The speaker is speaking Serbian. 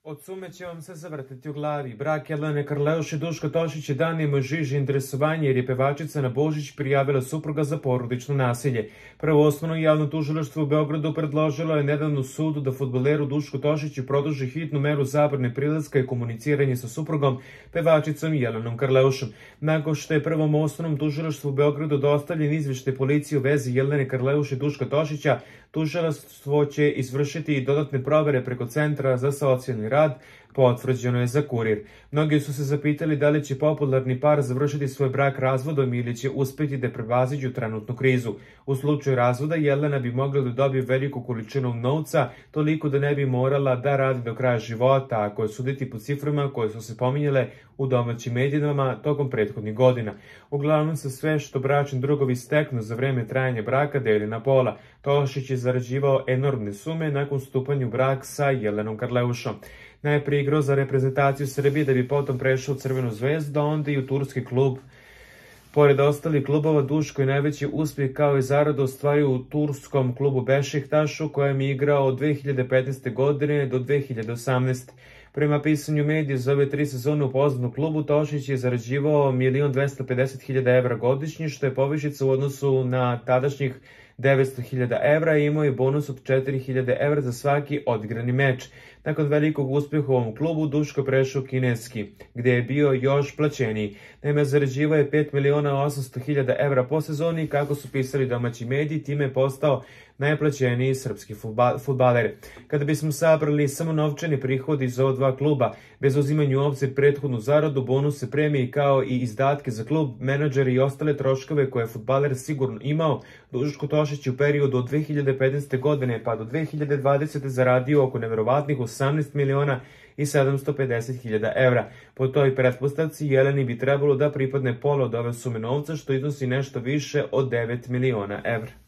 Od sume će vam se zavrtiti u glavi. Brak Jelene Karleuš i Duška Tošić je danima žiži interesovanje jer je pevačica na Božić prijavila supruga za porodično nasilje. Prvosnovno javno tužilaštvo u Beogradu predložilo je nedavno sudu da fudbaleru Dušku Tošiću produži hitnu meru zabrane prilaska i komuniciranje sa suprugom, pevačicom Jelenom Karleušom. Nakon što je prvom osnovnom tužilaštvu u Beogradu dostavljen izveštaj policije u vezi Jelene Karleuš i Duška Tošića, tužilaštvo će izvršiti i dodatne provere preko Centra za socijalni rad, potvrđeno je za Kurir. Mnogi su se zapitali da li će popularni par završiti svoj brak razvodom ili će uspjeti da prevaziđu trenutnu krizu. U slučaju razvoda Jelena bi mogla da dobije veliku količinu novca, toliko da ne bi morala da radi do kraja života, ako je suditi po ciframa koje su se pominjale u domaćim medijama tokom prethodnih godina. Uglavnom se sve što bračni drugovi steknu za vreme trajanja braka deli na pola. Tošić je zarađivao enormne sume nakon stupanja u brak sa Jelenom Karleušom. Najprije igrao za reprezentaciju Srbije da bi potom prešao u Crvenu zvezdu, a onda i u turski klub. Pored ostalih klubova, Duško je najveći uspjeh kao i zaradu ostvario u turskom klubu Bešiktašu, kojem je igrao od 2015. godine do 2018. Prema pisanju medija za ove 3 sezone u poznatom klubu, Tošić je zarađivao 1.250.000 evra godišnje, što je povišica u odnosu na tadašnjih 900.000 evra i imao je bonus od 4.000 evra za svaki odigrani meč. Nakon velikog uspjeha u ovom klubu, Duško prešao kineski, gdje je bio još plaćeniji. Naime, zarađivao je 5.800.000 evra po sezoni, kako su pisali domaći mediji, time je postao najplaćeniji srpski fudbaler. Kada bismo sabrali samo novčani prihodi iz ova dva kluba, bez uzimanja u obzir prethodnu zaradu, bonuse, premije kao i izdatke za klub, menadžere i ostale troškove koje je fudbaler sigurno imao, Duško Tošić u periodu od 2015. godine pa do 2020. zaradio oko neverovatnih 18.750.000 evra. Po toj pretpostavci Jeleni bi trebalo da pripadne pola od ove sume novca, što iznosi nešto više od 9 miliona evra.